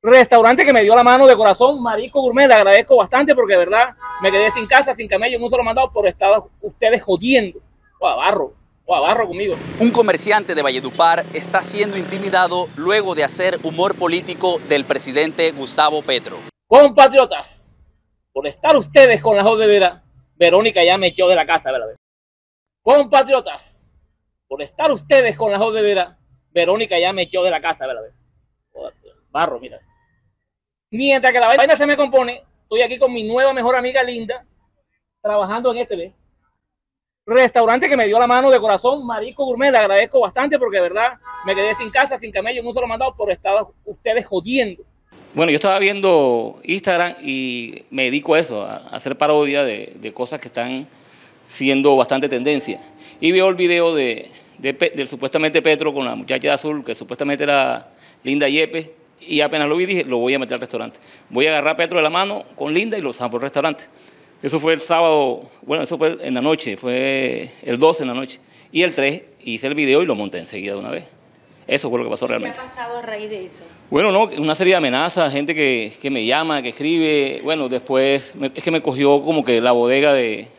Restaurante que me dio la mano de corazón, Marisco Gourmet, le agradezco bastante porque de verdad me quedé sin casa, sin camello, en un solo mandado por estar ustedes jodiendo. O abarro conmigo. Un comerciante de Valledupar está siendo intimidado luego de hacer humor político del presidente Gustavo Petro. Compatriotas, por estar ustedes con la jodedera, Verónica ya me echó de la casa, ¿verdad? Compatriotas, por estar ustedes con la jodedera, Verónica ya me echó de la casa, ¿verdad? Barro, mira. Mientras que la vaina se me compone, estoy aquí con mi nueva mejor amiga Linda, trabajando en este restaurante que me dio la mano de corazón, Marisco Gourmet, le agradezco bastante porque de verdad me quedé sin casa, sin camello, en un solo mandado por estar ustedes jodiendo. Bueno, yo estaba viendo Instagram y me dedico a eso, a hacer parodia de cosas que están siendo bastante tendencia. Y veo el video del supuestamente Petro con la muchacha de azul, que supuestamente era Linda Yepes, y apenas lo vi dije, lo voy a meter al restaurante. Voy a agarrar a Petro de la mano con Linda y lo saco por el restaurante. Eso fue el sábado, bueno, eso fue en la noche, fue el 12 en la noche. Y el 3 hice el video y lo monté enseguida de una vez. Eso fue lo que pasó realmente. ¿Qué ha pasado a raíz de eso? Bueno, no, una serie de amenazas, gente que me llama, que escribe. Bueno, después es que me cogió como que la bodega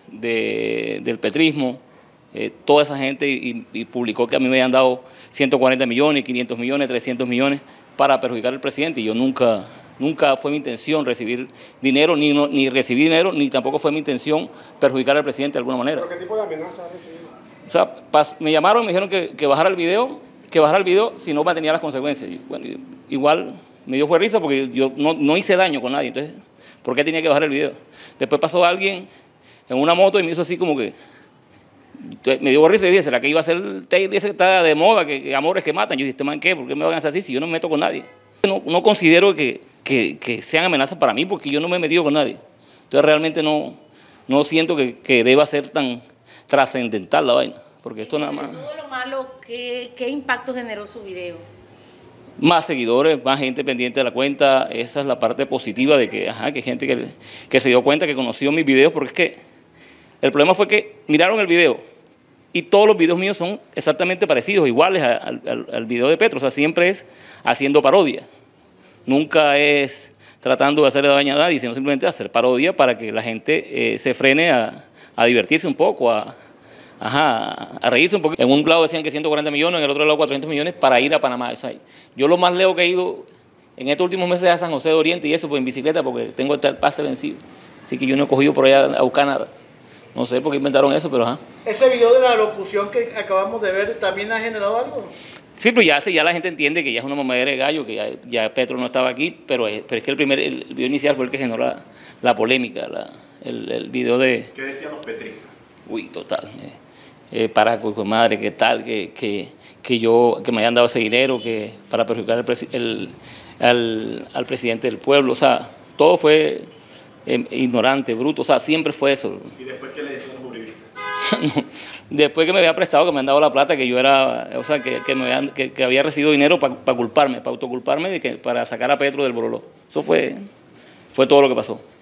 del petrismo, toda esa gente y publicó que a mí me habían dado 140 millones, 500 millones, 300 millones para perjudicar al presidente. Y yo nunca fue mi intención recibir dinero, ni recibí dinero, ni tampoco fue mi intención perjudicar al presidente de alguna manera. ¿Pero qué tipo de amenazas has recibido? O sea, me llamaron y me dijeron que bajara el video, si no mantenía las consecuencias. Y, bueno, igual me dio fue risa porque yo no hice daño con nadie, entonces, ¿por qué tenía que bajar el video? Después pasó alguien en una moto y me hizo así como que, me dio risa y dije, ¿será que iba a ser el tape ese que está de moda, que amores que matan? Yo dije, ¿este man qué? ¿Por qué me van a hacer así si yo no me meto con nadie? No considero que sean amenazas para mí porque yo no me he metido con nadie. Entonces realmente no siento que deba ser tan trascendental la vaina, porque esto nada más... Todo lo malo, ¿qué impacto generó su video? Más seguidores, más gente pendiente de la cuenta, esa es la parte positiva de que hay gente que se dio cuenta, que conoció mis videos, porque es que el problema fue que miraron el video y todos los videos míos son exactamente parecidos, iguales al video de Petro, o sea, siempre es haciendo parodia, nunca es tratando de hacerle daño a nadie, sino simplemente hacer parodia para que la gente se frene a divertirse un poco, a reírse un poquito. En un lado decían que 140 millones, en el otro lado 400 millones para ir a Panamá. O sea, yo lo más lejos que he ido en estos últimos meses a San José de Oriente y eso pues en bicicleta porque tengo el pase vencido. Así que yo no he cogido por allá a buscar nada. No sé por qué inventaron eso, pero ajá. ¿Ese video de la locución que acabamos de ver también ha generado algo? Sí, pero ya la gente entiende que ya es una mamadera de gallo, que ya Petro no estaba aquí, pero es que el video inicial fue el que generó la polémica, el video de... ¿Qué decían los petristas? Uy, total. Para pues madre, qué tal, que me hayan dado ese dinero para perjudicar al presidente del pueblo, o sea, todo fue ignorante, bruto, o sea, siempre fue eso. ¿Y después qué le decían los uribistas? Después que me había prestado, que me han dado la plata, que yo era, o sea, que había recibido dinero para culparme, para autoculparme, para sacar a Petro del bololó. Eso fue todo lo que pasó.